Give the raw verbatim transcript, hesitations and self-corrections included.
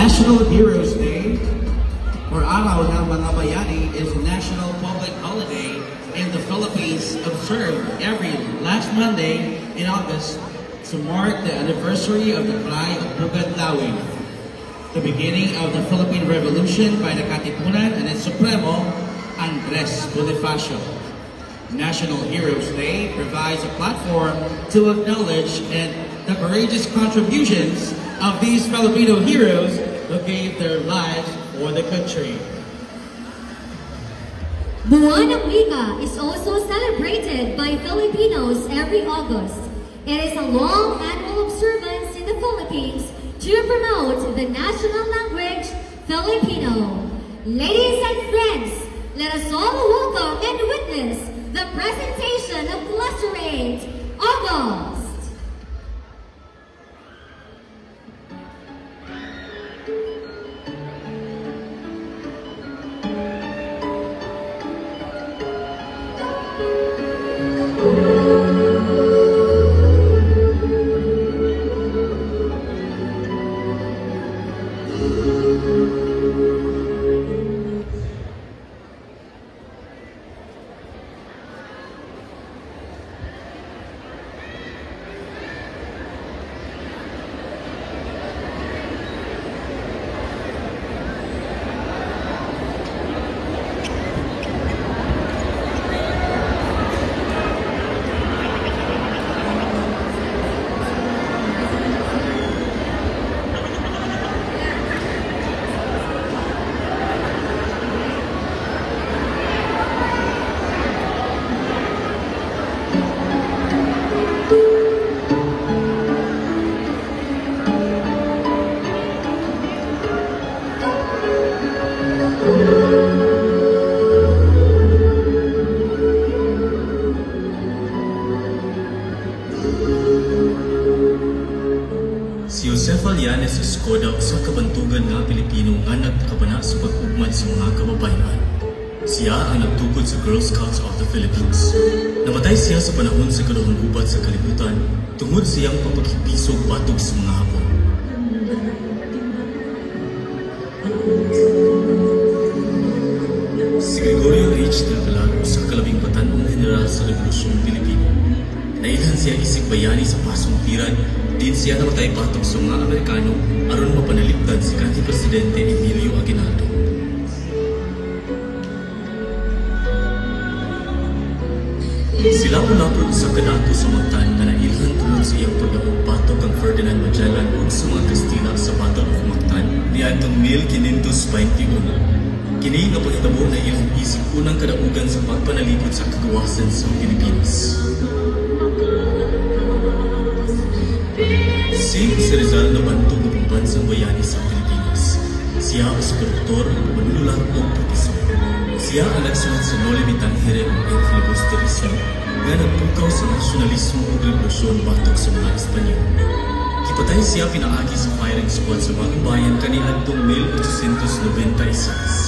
National Heroes Day, or Araw ng Mga Bayani, is a national public holiday in the Philippines observed every last Monday in August to mark the anniversary of the Cry of Pugat-Lawin, the beginning of the Philippine Revolution by the Katipunan and its Supremo, Andres Bonifacio. National Heroes Day provides a platform to acknowledge and the courageous contributions of these Filipino heroes who gave their lives for the country. Buwan ng Wika is also celebrated by Filipinos every August. It is a long annual observance in the Philippines to promote the national language, Filipino. Ladies and friends, let us all welcome and witness the presentation of Cluster eight, August. Si Joseph Alianes Escoda usa ka bantugan nga Pilipino nga nagkabana sa pag-ugmad sa mga kababayan. Siya ang nagtukod sa Girl Scouts of the Philippines. Namatay siya sa panahon sa kaduhang gubat sa kalibutan tungod siyang pagpakipisog batog sa mga Hapon. Si Gregorio H. Del Pilar usa ka labing batanong general sa Revolusyong Pilipino. Nailhan siya isig bayani sa Pasong Tirad. Din siya namatay patok sa mga Amerikano aron mapanaligtad si kanhi Presidente Emilio Aguinaldo. Sila ulapod sa kadato sa Mactan nga nailhan tungod sa iyang pagdaog patok ang Ferdinand Magellan ug sa mga Kastila sa Battle of Mactan niadtong mil quinientos baintiyuno. Kini nga panghitabo na ilang isip unang kadaugan sa pagpanalipod sa kagawasan sa Pilipinas. Si Jose Rizal na bantog na pambansang bayani sa Pilipinas. Siya ang doktor, manulular o profesor. Siya ang nagsulat sa Noli Me Tangere o El Filibusterismo nga nagpukaw sa nasyonalismo o revolusyon batok sa mga Espanyol. Kipatay siya pinaagi sa firing squad sa Bagong Bayan kaniadtong mil ochocientos noventa y seis.